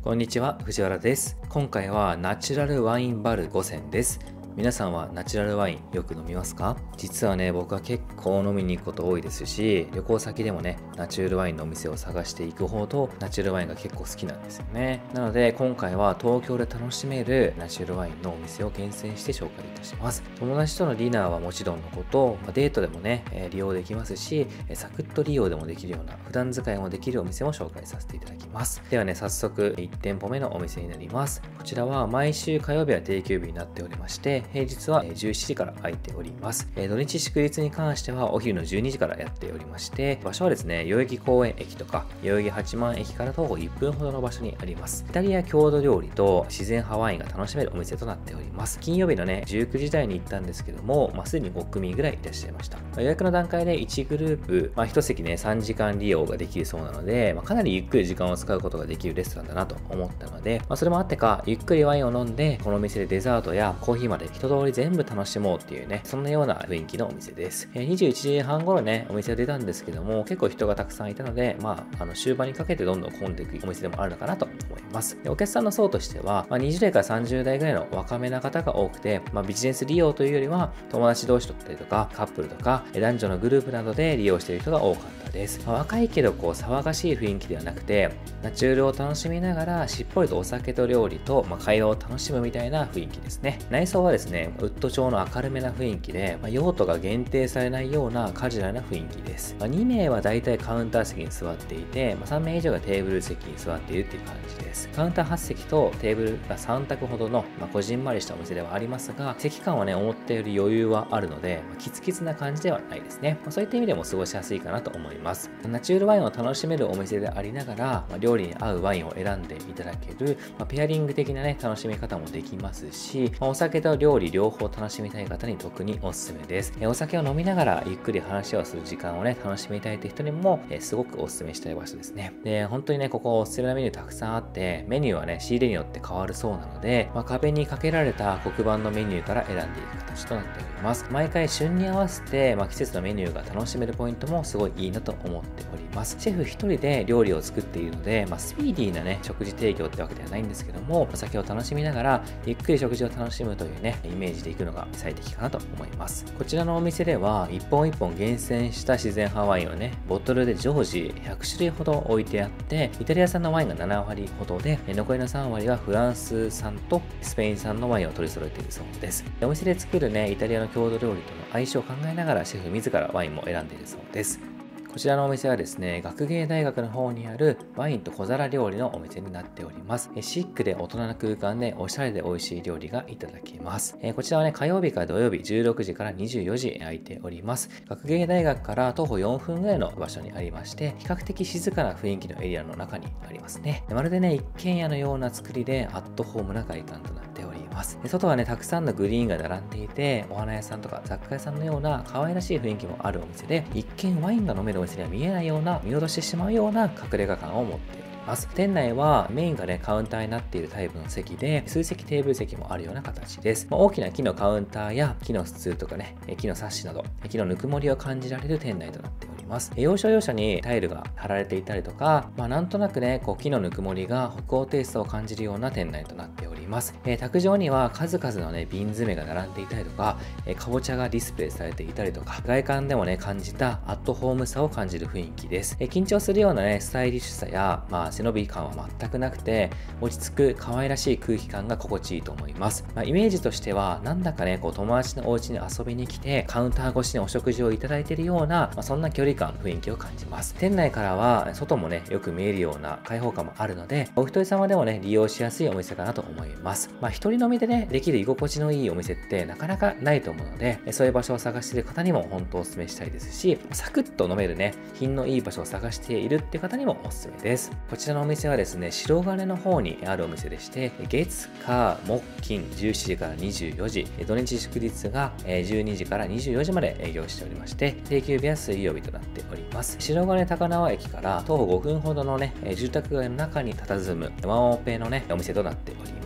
こんにちは、藤原です。今回はナチュラルワインバル5選です。皆さんはナチュラルワインよく飲みますか？実はね、僕は結構飲みに行くこと多いですし、旅行先でもね、ナチュラルワインのお店を探していくほど、ナチュラルワインが結構好きなんですよね。なので、今回は東京で楽しめるナチュラルワインのお店を厳選して紹介いたします。友達とのディナーはもちろんのこと、デートでもね、利用できますし、サクッと利用でもできるような、普段使いもできるお店を紹介させていただきます。ではね、早速、1店舗目のお店になります。こちらは毎週火曜日は定休日になっておりまして、平日は17時から空いております。土日祝日に関してはお昼の12時からやっておりまして、場所はですね、代々木公園駅とか、代々木八幡駅から徒歩1分ほどの場所にあります。イタリア郷土料理と自然派ワインが楽しめるお店となっております。金曜日のね、19時台に行ったんですけども、すでに5組ぐらいいらっしゃいました。予約の段階で1グループ、1席ね、3時間利用ができるそうなので、かなりゆっくり時間を使うことができるレストランだなと思ったので、それもあってか、ゆっくりワインを飲んで、このお店でデザートやコーヒーまで一通り全部楽しもうっていうね、そんなような雰囲気のお店です。21時半頃ね、お店が出たんですけども、結構人がたくさんいたので、終盤にかけてどんどん混んでいくお店でもあるのかなと思います。お客さんの層としては、20代から30代ぐらいの若めな方が多くて、ビジネス利用というよりは、友達同士だったりとか、カップルとか、男女のグループなどで利用している人が多かったです。若いけど騒がしい雰囲気ではなくて、ナチュールを楽しみながら、しっぽりとお酒と料理と、会話を楽しむみたいな雰囲気ですね。内装はですね、ウッド調の明るめな雰囲気で、用途が限定されないようなカジュアルな雰囲気です。2名はだいたいカウンター席に座っていて、3名以上がテーブル席に座っているっていう感じです。カウンター8席とテーブルが3択ほどの、こじんまりしたお店ではありますが、席間はね、思ったより余裕はあるので、キツキツな感じではないですね。そういった意味でも過ごしやすいかなと思います。ナチュールワインを楽しめるお店でありながら、料理に合うワインを選んでいただける、ペアリング的なね、楽しみ方もできますし、お酒と料理両方楽しみたい方に特におすすめです。お酒を飲みながらゆっくり話をする時間をね、楽しみたいという人にも、すごくおすすめしたい場所ですね。で、本当にね、ここおすすめのメニューたくさんあって、メニューはね、仕入れによって変わるそうなので、壁にかけられた黒板のメニューから選んでいく形となっております。毎回旬に合わせて、季節のメニューが楽しめるポイントもすごいいいなと思っております。シェフ一人で料理を作っているので、スピーディーなね、食事提供ってわけではないんですけども、お酒を楽しみながら、ゆっくり食事を楽しむというね、イメージでいくのが最適かなと思います。こちらのお店では、一本一本厳選した自然派ワインをね、ボトルで常時100種類ほど置いてあって、イタリア産のワインが7割ほどで、残りの3割はフランス産とスペイン産のワインを取り揃えているそうです。お店で作るね、イタリアの郷土料理との相性を考えながら、シェフ自らワインも選んでいるそうです。こちらのお店はですね、学芸大学の方にあるワインと小皿料理のお店になっております。シックで大人な空間でおしゃれで美味しい料理がいただけます。こちらはね、火曜日から土曜日16時から24時空いております。学芸大学から徒歩4分ぐらいの場所にありまして、比較的静かな雰囲気のエリアの中にありますね。まるでね、一軒家のような作りでアットホームな外観となっております。外はね、たくさんのグリーンが並んでいて、お花屋さんとか雑貨屋さんのような可愛らしい雰囲気もあるお店で、一見ワインが飲めるお店には見えないような、見落としてしまうような隠れ家感を持っています。店内はメインがね、カウンターになっているタイプの席で、数席テーブル席もあるような形です。大きな木のカウンターや木のスツールとかね、木のサッシなど、木のぬくもりを感じられる店内となっております。要所要所にタイルが貼られていたりとか、なんとなくね、木のぬくもりが北欧テイストを感じるような店内となっております。卓上には数々のね、瓶詰めが並んでいたりとか、かぼちゃがディスプレイされていたりとか、外観でもね、感じたアットホームさを感じる雰囲気です。緊張するようなね、スタイリッシュさや、背伸び感は全くなくて、落ち着く可愛らしい空気感が心地いいと思います。イメージとしては、なんだかね、友達のお家に遊びに来て、カウンター越しにお食事をいただいているような、そんな距離感、雰囲気を感じます。店内からは、外もね、よく見えるような開放感もあるので、お一人様でもね、利用しやすいお店かなと思います。一人飲みでね、できる居心地のいいお店ってなかなかないと思うので、そういう場所を探している方にも本当お勧めしたいですし、サクッと飲めるね、品のいい場所を探しているっていう方にもおすすめです。こちらのお店はですね、白金の方にあるお店でして、月、火、木、金、17時から24時、土日祝日が12時から24時まで営業しておりまして、定休日は水曜日となっております。白金高輪駅から徒歩5分ほどのね、住宅街の中に佇むワンオペのね、お店となっております。こ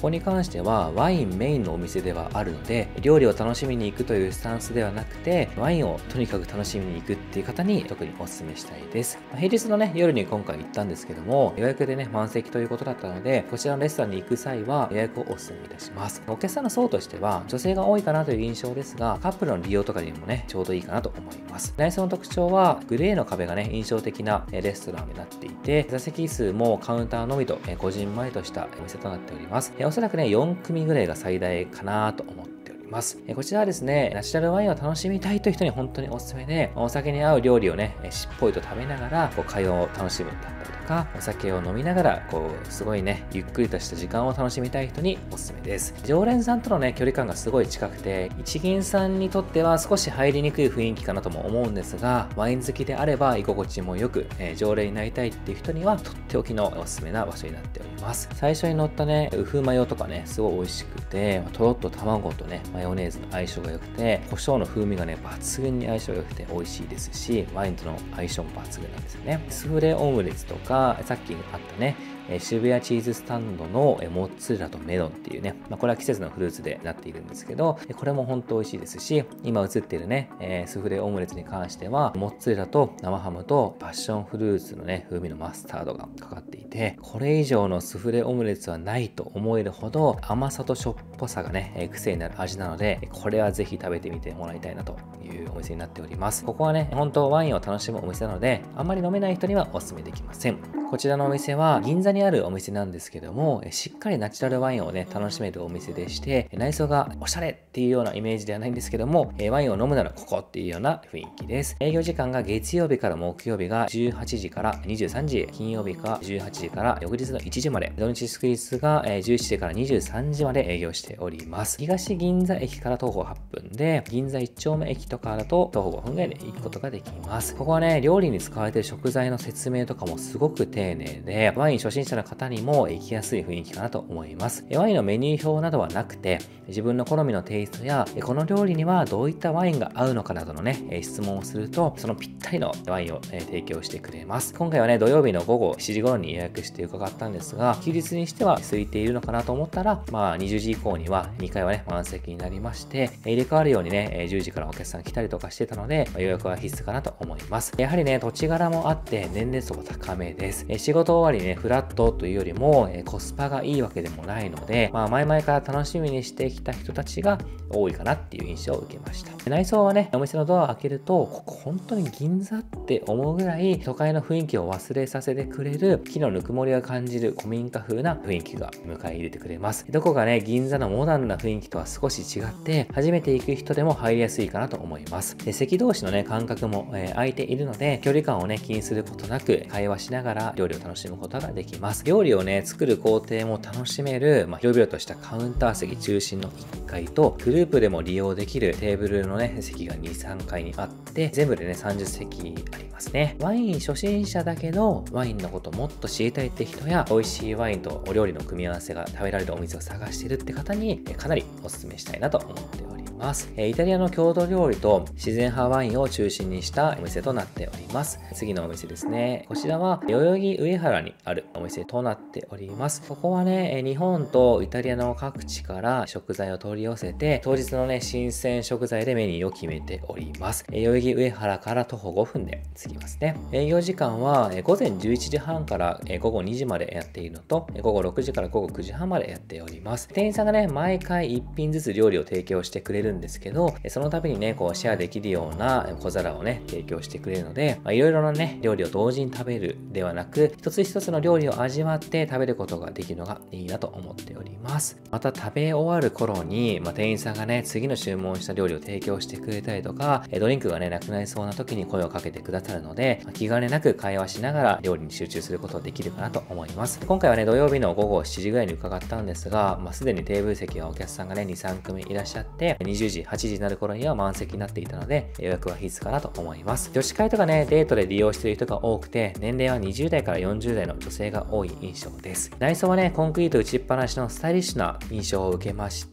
こに関してはワインメインのお店ではあるので、料理を楽しみに行くというスタンスではなくて、ワインをとにかく楽しみに行くっていう方に特にお勧めしたいです。平日のね、夜に今回行ったんですけども、予約でね、満席ということだったので、こちらのレストランに行く際は予約をお勧めいたします。お客さんの層としては、女性が多いかなという印象ですが、カップルの利用とかにもね、ちょうどいいかなと思います。内装の特徴は、グレーの壁がね、印象的なレストランになっていて、座席数もカウンターのみと、こじんまりとしたお店となっております。おそらくね、4組ぐらいが最大かなと思っております。こちらはですね、ナチュラルワインを楽しみたいという人に本当におすすめで、お酒に合う料理をね、しっぽりと食べながら、会話を楽しむだったりとか、お酒を飲みながら、すごいね、ゆっくりとした時間を楽しみたい人におすすめです。常連さんとのね、距離感がすごい近くて、一元さんにとっては少し入りにくい雰囲気かなとも思うんですが、ワイン好きであれば居心地もよく、常連になりたいっていう人には、とっておきのおすすめな場所になっております。最初に乗ったね、ウフマヨとかね、すごい美味しくて、とろっと卵とね、マヨネーズの相性が良くて、胡椒の風味がね、抜群に相性が良くて美味しいですし、ワインとの相性も抜群なんですよね。スフレオムレツとか、さっきあったね、渋谷チーズスタンドのモッツァレラとメロンっていうね、これは季節のフルーツでなっているんですけど、これも本当美味しいですし、今映っているね、スフレオムレツに関しては、モッツァレラと生ハムとパッションフルーツのね、風味のマスタードがかかっていて、これ以上のスフレオムレツはないと思えるほど、甘さとしょっぽさがね、癖になる味なので、これはぜひ食べてみてもらいたいなというお店になっております。ここはね、本当ワインを楽しむお店なので、あんまり飲めない人にはお勧めできません。こちらのお店は銀座にあるお店なんですけども、しっかりナチュラルワインをね、楽しめるお店でして、内装がおしゃれっていうようなイメージではないんですけども、ワインを飲むならここっていうような雰囲気です。営業時間が月曜日から木曜日が18時から23時、金曜日が18時から翌日の1時まで、土日祝日が17時から23時まで営業しております。東銀座駅から徒歩8分で、銀座1丁目駅とかだと徒歩5分ぐらいで行くことができます。ここはね、料理に使われている食材の説明とかもすごく丁寧で、ワイン初心者の方にも行きやすい雰囲気かなと思います。ワインのメニュー表などはなくて、自分の好みのテイストや、この料理にはどういったワインが合うのかなどのね、質問をすると、そのぴったりのワインを提供してくれます。今回はね、土曜日の午後7時頃に予約して伺ったんですが、休日にしては空いているのかなと思ったら、20時以降には2回はね、満席になりまして、入れ替わるようにね、10時からお客さん来たりとかしてたので、予約は必須かなと思います。やはりね、土地柄もあって年齢層が高めです。仕事終わりね、フラットというよりも、コスパがいいわけでもないので、前々から楽しみにしてきた人たちが多いかなっていう印象を受けました。内装はね、お店のドアを開けると、ここ本当に銀座って思うぐらい都会の雰囲気を忘れさせてくれる、木のぬくもりを感じる古民家風な雰囲気が迎え入れてくれます。どこがね、銀座のモダンな雰囲気とは少し違って、初めて行く人でも入りやすいかなと思います。で、席同士のね、間隔も、空いているので、距離感をね、気にすることなく、会話しながら料理を楽しむことができます。料理をね、作る工程も楽しめる、広々としたカウンター席中心の1階と、グループでも利用できるテーブルのね、席が2、3階にあって、全部でね、30席ありますね。ワイン初心者だけど、ワインのこともっと知りたいって人や、美味しいワインとお料理の組み合わせが食べられるお店を探しているって方に、かなりお勧めしたいなと思っております。イタリアの郷土料理と自然派ワインを中心にしたお店となっております。次のお店ですね。こちらは代々木上原にあるお店となっております。ここはね、日本とイタリアの各地から食材を取り寄せて、当日のね、新鮮食材でメニューを決めております。代々木上原から徒歩5分で着きますね。営業時間は午前11時半から午後2時までやっているのと、午後6時から午後9時半までやっております。店員さんがね、毎回1品ずつ料理を提供してくれるんですけど、その度にね、シェアできるような小皿をね、提供してくれるので、いろいろなね、料理を同時に食べるではなく、一つ一つの料理を味わって食べることができるのがいいなと思っております。また食べ終わる頃に、店員さんがね、次の注文した料理を提供してくれたりとか、ドリンクがね、なくなりそうな時に声をかけてくださるので、気兼ねなく会話しながら料理に集中することができるかなと思います。今回はね、土曜日の午後7時ぐらいに伺ったんですが、すでにテーブル席はお客さんがね、2、3組いらっしゃって、20時、8時になる頃には満席になっていたので、予約は必須かなと思います。女子会とかね、デートで利用している人が多くて、年齢は20代から40代の女性が多い印象です。内装はね、コンクリート打ちっぱなしのスタイリッシュな印象を受けまして、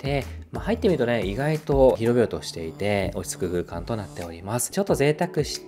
入ってみるとね、意外と広々としていて、落ち着く空間となっております。ちょっと贅沢して、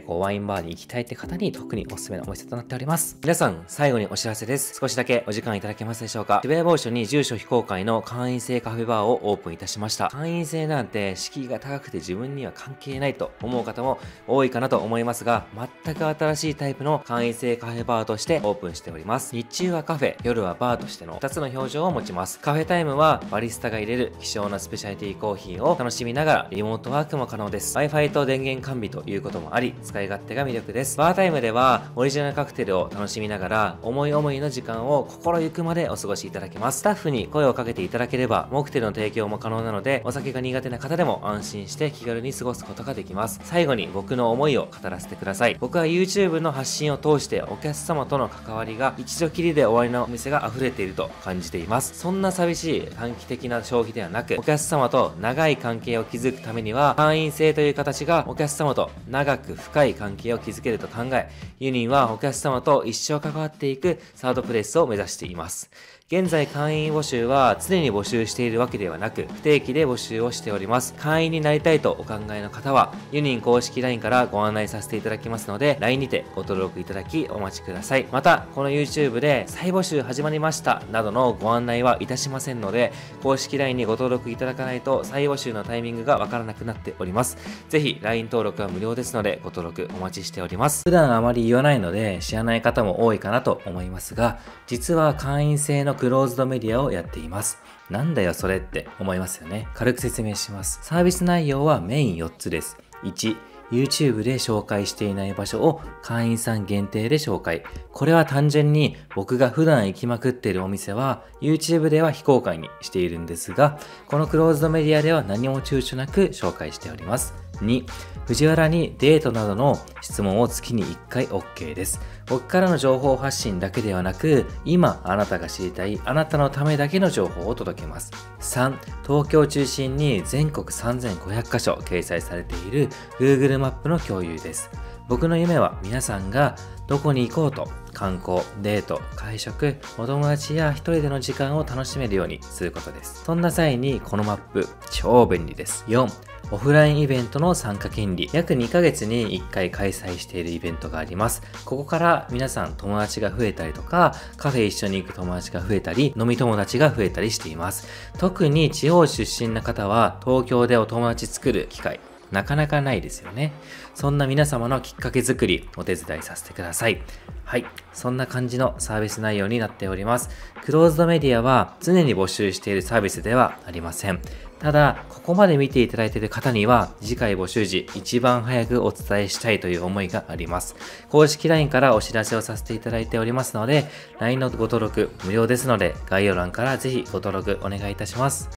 ワインバーに行きたいって方に特におすすめのお店となっております。皆さん、最後にお知らせです。少しだけお時間いただけますでしょうか。渋谷某所に住所非公開の会員制カフェバーをオープンいたしました。会員制なんて敷居が高くて自分には関係ないと思う方も多いかなと思いますが、全く新しいタイプの会員制カフェバーとしてオープンしております。日中はカフェ、夜はバーとしての2つの表情を持ちます。カフェタイムはバリスタが入れる希少なスペシャリティコーヒーを楽しみながらリモートワークも可能です。Wi-Fi と電源完備ということもあり、使い勝手が魅力です。バータイムではオリジナルカクテルを楽しみながら思い思いの時間を心ゆくまでお過ごしいただけます。スタッフに声をかけていただければモクテルの提供も可能なので、お酒が苦手な方でも安心して気軽に過ごすことができます。最後に僕の思いを語らせてください。僕は YouTube の発信を通してお客様との関わりが一度きりで終わりのお店が溢れていると感じています。そんな寂しい短期的な消費ではなく、お客様と長い関係を築くためには会員制という形がお客様と長く深い関係を築けると考え、ユニンはお客様と一生関わっていくサードプレイスを目指しています。現在会員募集は常に募集しているわけではなく、不定期で募集をしております。会員になりたいとお考えの方は、ユニン公式 LINE からご案内させていただきますので、LINE にてご登録いただきお待ちください。また、この YouTube で再募集始まりましたなどのご案内はいたしませんので、公式 LINE にご登録いただかないと再募集のタイミングがわからなくなっております。ぜひ LINE 登録は無料ですので、ご登録お待ちしております。普段あまり言わないので、知らない方も多いかなと思いますが、実は会員制のクローズドメディアをやっています。なんだよそれって思いますよね。軽く説明します。サービス内容はメイン4つです。1、YouTube で紹介していない場所を会員さん限定で紹介。これは単純に僕が普段行きまくっているお店は YouTube では非公開にしているんですが、このクローズドメディアでは何も躊躇なく紹介しております。2、藤原にデートなどの質問を月に1回 OK です。僕からの情報発信だけではなく、今あなたが知りたいあなたのためだけの情報を届けます。3、東京を中心に全国3500カ所掲載されている Google マップの共有です。僕の夢は皆さんがどこに行こうと観光、デート、会食、お友達や一人での時間を楽しめるようにすることです。そんな際にこのマップ超便利です。4、オフラインイベントの参加権利。約2ヶ月に1回開催しているイベントがあります。ここから皆さん友達が増えたりとか、カフェ一緒に行く友達が増えたり、飲み友達が増えたりしています。特に地方出身の方は東京でお友達作る機会、なかなかないですよね。そんな皆様のきっかけ作り、お手伝いさせてください。はい。そんな感じのサービス内容になっております。クローズドメディアは常に募集しているサービスではありません。ただ、ここまで見ていただいている方には、次回募集時、一番早くお伝えしたいという思いがあります。公式 LINE からお知らせをさせていただいておりますので、LINE のご登録無料ですので、概要欄からぜひご登録お願いいたします。